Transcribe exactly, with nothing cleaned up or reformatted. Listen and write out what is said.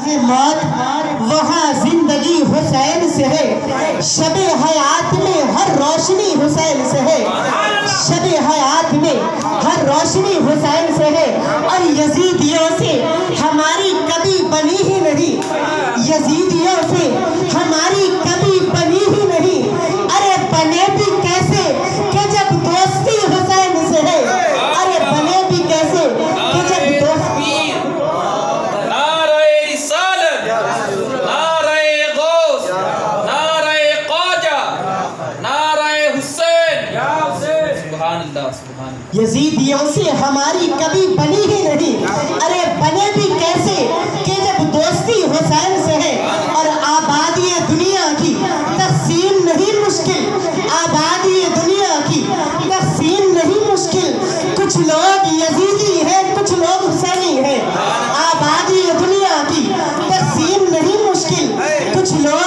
یہ موت وہاں زندگی حسین سے ہے، شب حیات میں ہر روشنی حسین سے ہے، شب حیات میں ہر روشنی حسین سے ہے، اور یزیدیوں سے ہماری کبھی بنی ہی نہیں، یزیدیوں سے ہماری کبھی بنی ہی نہیں، ارے بنے بھی کیسے کہ جب دوستی حسین سے ہے، ارے بنے بھی کیسے کہ جب دوستی یزیدیوں سے ہماری کبھی بنی ہی نہیں، ارے بنے بھی کیسے کہ جب دوستی حسین سے ہے، اور آبادی دنیا کی تقسیم نہیں مشکل، آبادی دنیا کی تقسیم نہیں مشکل، کچھ لوگ یزیدی ہیں کچھ لوگ حسینی ہیں، آبادی دنیا کی تقسیم نہیں مشکل، کچھ لوگ